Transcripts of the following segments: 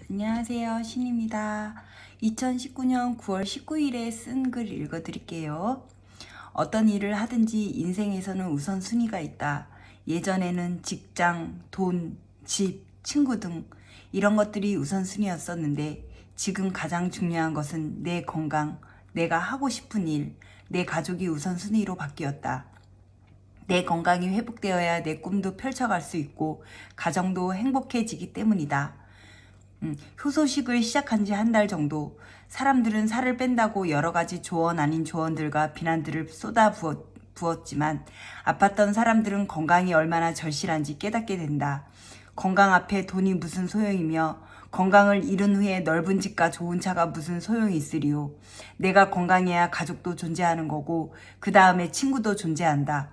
안녕하세요, 신입니다. 2019년 9월 19일에 쓴 글 읽어드릴게요. 어떤 일을 하든지 인생에서는 우선순위가 있다. 예전에는 직장, 돈, 집, 친구 등 이런 것들이 우선순위였었는데 지금 가장 중요한 것은 내 건강, 내가 하고 싶은 일, 내 가족이 우선순위로 바뀌었다. 내 건강이 회복되어야 내 꿈도 펼쳐갈 수 있고 가정도 행복해지기 때문이다. 효소식을 시작한 지 한 달 정도. 사람들은 살을 뺀다고 여러 가지 조언 아닌 조언들과 비난들을 쏟아 부었지만 아팠던 사람들은 건강이 얼마나 절실한지 깨닫게 된다. 건강 앞에 돈이 무슨 소용이며 건강을 잃은 후에 넓은 집과 좋은 차가 무슨 소용이 있으리요. 내가 건강해야 가족도 존재하는 거고 그 다음에 친구도 존재한다.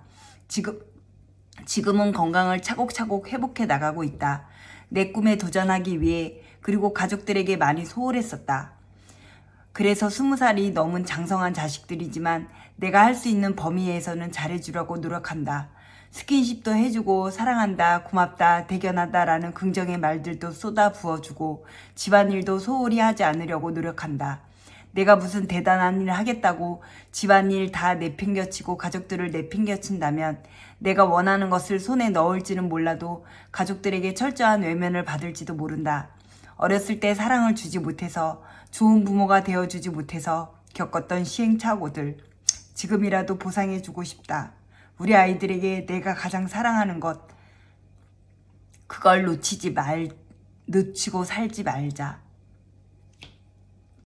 지금은 건강을 차곡차곡 회복해 나가고 있다. 내 꿈에 도전하기 위해 그리고 가족들에게 많이 소홀했었다. 그래서 20살이 넘은 장성한 자식들이지만 내가 할 수 있는 범위에서는 잘해주려고 노력한다. 스킨십도 해주고 사랑한다, 고맙다, 대견하다 라는 긍정의 말들도 쏟아 부어주고 집안일도 소홀히 하지 않으려고 노력한다. 내가 무슨 대단한 일을 하겠다고 집안일 다 내팽겨치고 가족들을 내팽겨친다면 내가 원하는 것을 손에 넣을지는 몰라도 가족들에게 철저한 외면을 받을지도 모른다. 어렸을 때 사랑을 주지 못해서 좋은 부모가 되어주지 못해서 겪었던 시행착오들 지금이라도 보상해주고 싶다. 우리 아이들에게 내가 가장 사랑하는 것 그걸 놓치고 살지 말자.